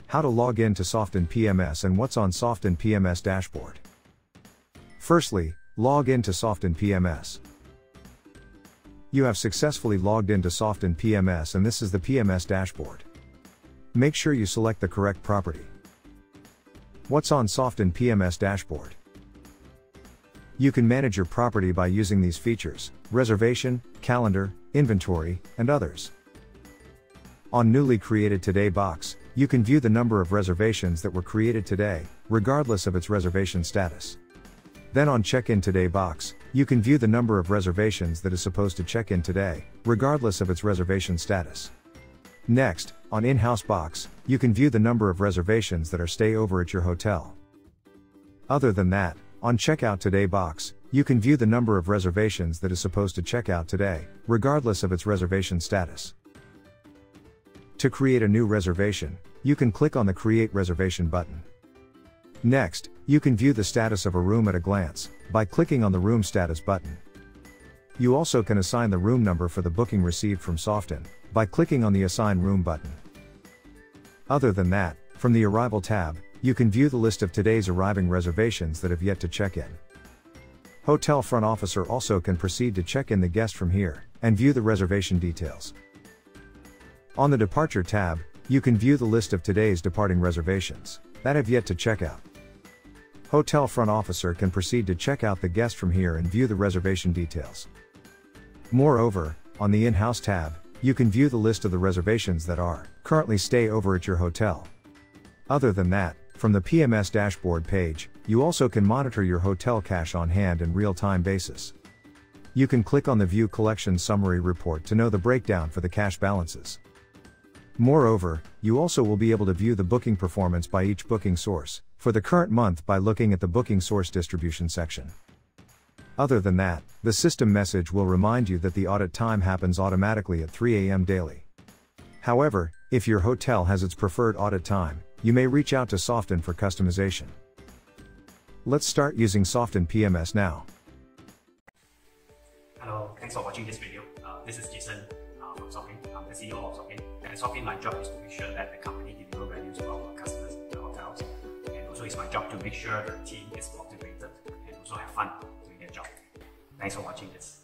how to log in to Softinn PMS and what's on Softinn PMS Dashboard. Firstly, log in to Softinn PMS. You have successfully logged into Softinn PMS and this is the PMS Dashboard. Make sure you select the correct property. What's on Softinn PMS Dashboard? You can manage your property by using these features: reservation, calendar, inventory, and others. On newly created Today box, you can view the number of reservations that were created today, regardless of its reservation status. Then on Check-in Today box, you can view the number of reservations that is supposed to check in today, regardless of its reservation status. Next, on In-house box, you can view the number of reservations that are stay over at your hotel. Other than that, on Checkout Today box, you can view the number of reservations that is supposed to check out today, regardless of its reservation status. To create a new reservation, you can click on the Create Reservation button. Next, you can view the status of a room at a glance, by clicking on the Room Status button. You also can assign the room number for the booking received from Softinn, by clicking on the Assign Room button. Other than that, from the Arrival tab, you can view the list of today's arriving reservations that have yet to check in. Hotel front officer also can proceed to check in the guest from here, and view the reservation details. On the Departure tab, you can view the list of today's departing reservations, that have yet to check out. Hotel front officer can proceed to check out the guest from here and view the reservation details. Moreover, on the In-house tab, you can view the list of the reservations that are currently stay over at your hotel. Other than that, from the PMS Dashboard page, you also can monitor your hotel cash on hand in real-time basis. You can click on the View Collection Summary Report to know the breakdown for the cash balances. Moreover, you also will be able to view the booking performance by each booking source, for the current month by looking at the Booking Source Distribution section. Other than that, the system message will remind you that the audit time happens automatically at 3 a.m. daily. However, if your hotel has its preferred audit time, you may reach out to Softinn for customization. Let's start using Softinn PMS now. Hello, thanks for watching this video. This is Jason from Softinn. I'm the CEO of Softinn. And at Softinn, my job is to make sure that the company delivers value to our customers in the hotels. And also it's my job to make sure the team is motivated and also have fun doing their job. Thanks for watching this.